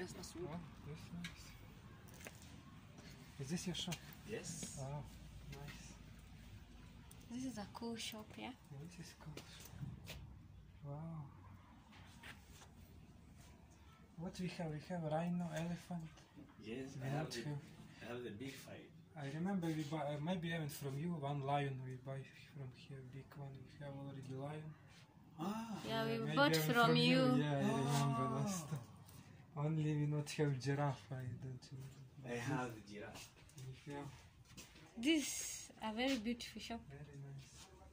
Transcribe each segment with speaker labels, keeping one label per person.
Speaker 1: nice. That's wood.
Speaker 2: Oh, that's nice. Is this your shop?
Speaker 1: Yes.
Speaker 2: Oh, nice.
Speaker 3: This is a cool shop, yeah?
Speaker 2: Yeah, this is cool. Wow. What we have? We have rhino, elephant.
Speaker 1: Yes,
Speaker 2: We not have.
Speaker 1: I have the big fight.
Speaker 2: I remember we buy, maybe even from you, one lion we buy from here, big one. We have already lion.
Speaker 1: Ah.
Speaker 3: Yeah, we
Speaker 2: maybe
Speaker 3: bought
Speaker 2: even
Speaker 3: from you.
Speaker 2: Yeah, I remember last time. Only we not have giraffe, I don't know.
Speaker 1: I have the giraffe.
Speaker 2: Yeah,
Speaker 3: This a very beautiful shop.
Speaker 2: very nice.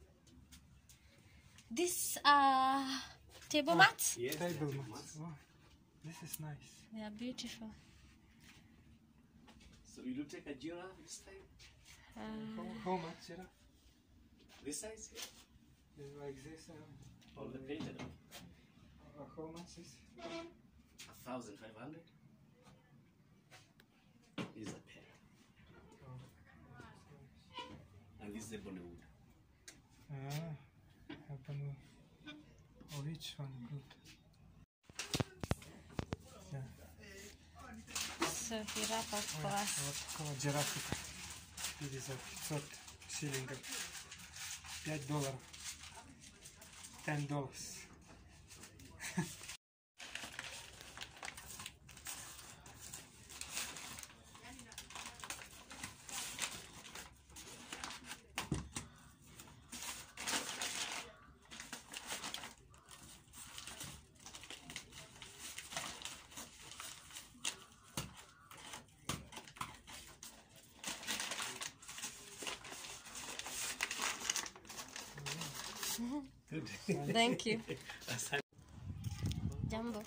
Speaker 3: This table mats.
Speaker 1: Yes.
Speaker 2: Table
Speaker 1: yes,
Speaker 2: mats. Wow. This is nice.
Speaker 3: They are beautiful.
Speaker 1: So you do take a giraffe this time?
Speaker 2: How much giraffe?
Speaker 1: This size here?
Speaker 2: Is like this.
Speaker 1: All the painted one.
Speaker 2: How much is?
Speaker 1: 1,500. Is a pair.
Speaker 2: Oh.
Speaker 1: And this is the Bollywood.
Speaker 2: Happen. Oh, which one good? Yeah.
Speaker 3: So he wrap up for us.
Speaker 2: What giraffe? This is a short shilling. $5. $10.
Speaker 1: Good.
Speaker 3: Thank you. Jumbo.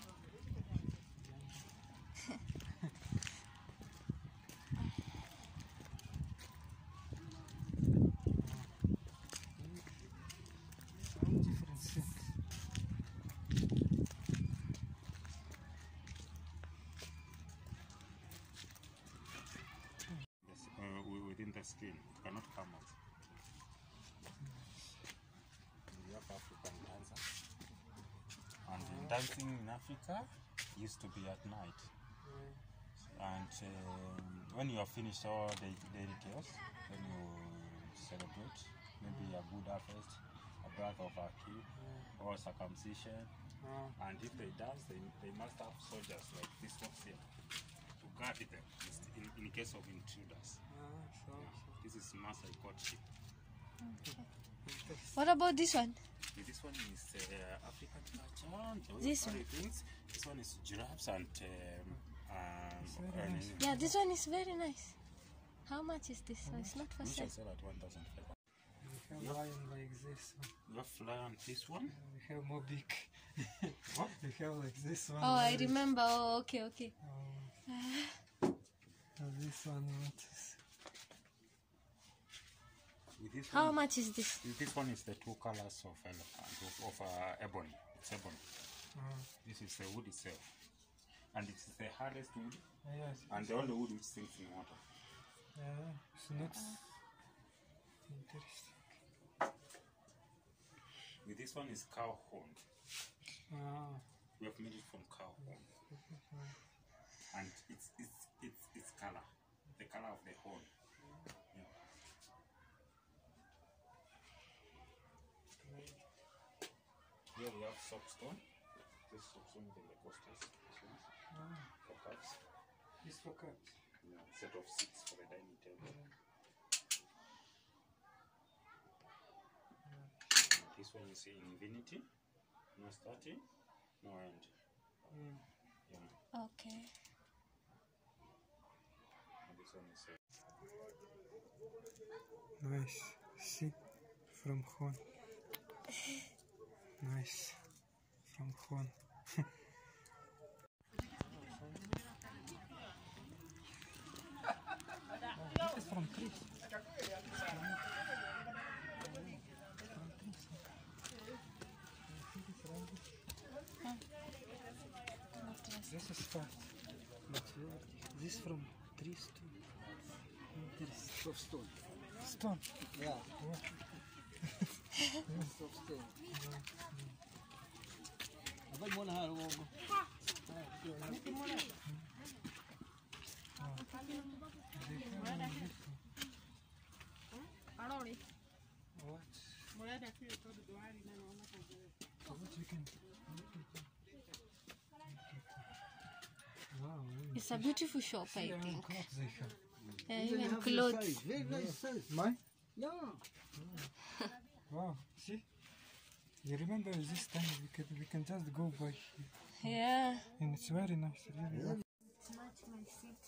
Speaker 2: Some different things.
Speaker 4: Within the skin, it cannot come out. We have African dancer, and dancing in Africa used to be at night. And when you have finished all the details, then you celebrate maybe a good harvest, a birth of a kid, or circumcision. And if they dance, they must have soldiers like this one here to guard them in case of intruders. This is Maasai courtship.
Speaker 3: What about this one?
Speaker 4: This one is African culture.
Speaker 3: This one?
Speaker 4: This one is giraffes and
Speaker 2: very nice.
Speaker 3: Yeah, this one is very nice. How much is this? It's not for
Speaker 4: we
Speaker 3: sale.
Speaker 4: shall sell at 1,500.
Speaker 2: We have lion like this one.
Speaker 4: You have lion this one.
Speaker 2: We have more big.
Speaker 4: What?
Speaker 2: We have like this one.
Speaker 3: Oh, I
Speaker 2: very-
Speaker 3: remember. Oh, okay, okay.
Speaker 2: This one, what is?
Speaker 4: With this
Speaker 3: How
Speaker 4: one,
Speaker 3: much is this?
Speaker 4: this one is the two colors of elephant of ebony. It's ebony. This is the wood itself, and it's the hardest wood,
Speaker 2: Yes.
Speaker 4: and the only wood which sinks in water.
Speaker 2: It's not interesting.
Speaker 4: With this one is cow horn. We have made it from cow horn, and it's color, the color of the horn. Yeah. Here we have soapstone. This soapstone is in the coasters. This one for cups.
Speaker 2: This for cut.
Speaker 4: Yeah, set of 6 for the dining table. This one is infinity, no starting, no end. Yeah.
Speaker 3: Okay.
Speaker 4: And this one is
Speaker 2: Nice. See? From horn. Nice. From horn. This is from trees. This is fat. But this from trees too. Interesting.
Speaker 5: Of stone.
Speaker 2: Stone.
Speaker 5: Yeah. Of stone. Abay mo na haro mo.
Speaker 3: It's a beautiful shop, I
Speaker 2: Yeah,
Speaker 3: think.
Speaker 2: clothes they have.
Speaker 3: Yeah, even clothes.
Speaker 5: Very nice size.
Speaker 2: Mine?
Speaker 5: Yeah.
Speaker 2: Wow, see? You remember this time we can just go by here.
Speaker 3: Yeah.
Speaker 2: And it's very nice, really.
Speaker 3: Match my seat.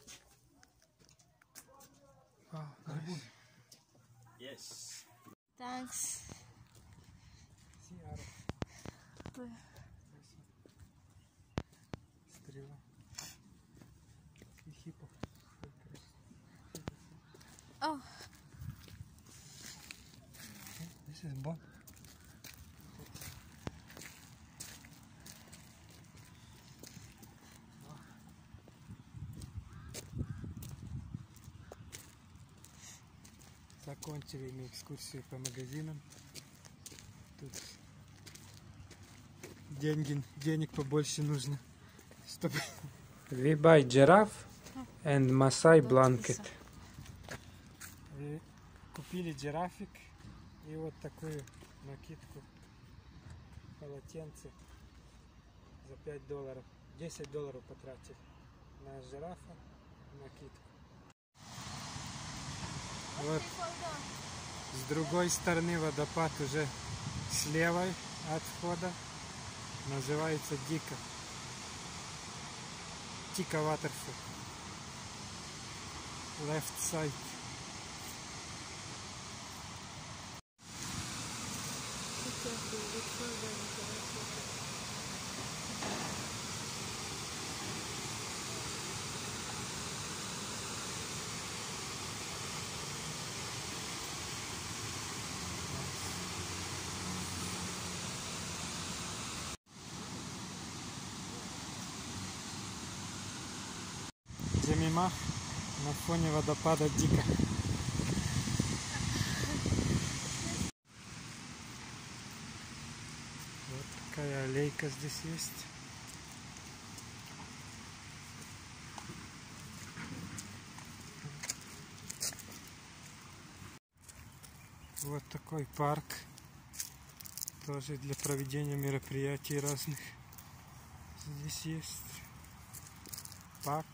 Speaker 2: Wow, nice.
Speaker 1: Yes.
Speaker 3: Thanks.
Speaker 2: See, Arab. Стрела. И хиппо.
Speaker 3: Oh,
Speaker 2: This is bomb. Закончили мы экскурсию по магазинам. Тут денег побольше нужно, чтобы... We buy giraffe and Masai blanket. И купили жирафик и вот такую накидку, полотенце за $5. $10 потратили на жирафа, накидку. Вот с другой стороны водопад уже слева от входа, называется Дика Waterfall. Left side. Джемима на фоне водопада Дика. Вот такая аллейка здесь есть. Вот такой парк. Тоже для проведения мероприятий разных. Здесь есть парк.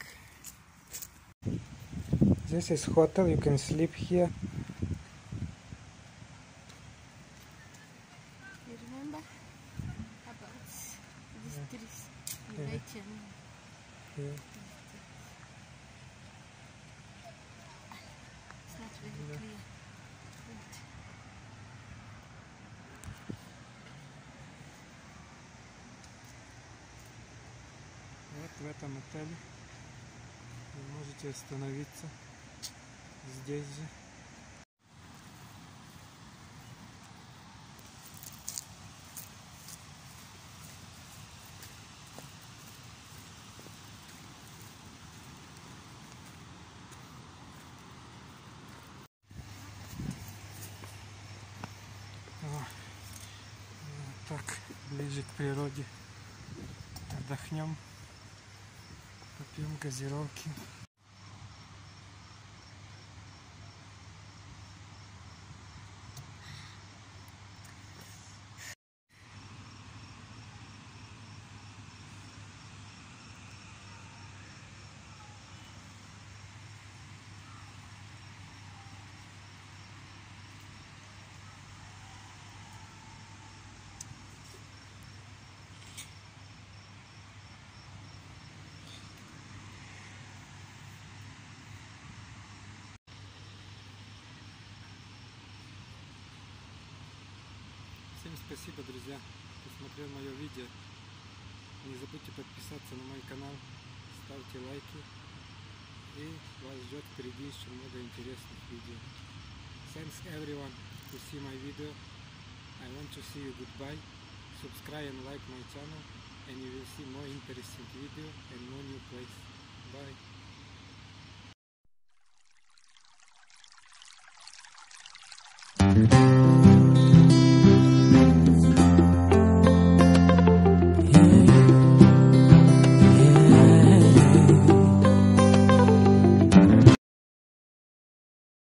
Speaker 2: This is hotel, you can sleep here.
Speaker 3: you remember about these trees? You
Speaker 2: Yeah.
Speaker 3: write your name.
Speaker 2: Yeah.
Speaker 3: It's not very clear. Wait.
Speaker 2: Вот в этом отеле вы можете остановиться здесь же. Вот так, ближе к природе. Отдохнем, попьем газировки. Всем спасибо, друзья, кто смотрел мое видео. Не забудьте подписаться на мой канал, ставьте лайки, и вас ждет впереди еще много интересных видео. Thanks everyone to see my video. I want to see you goodbye. Subscribe and like my channel, and you will see more interesting video and more new place. Bye.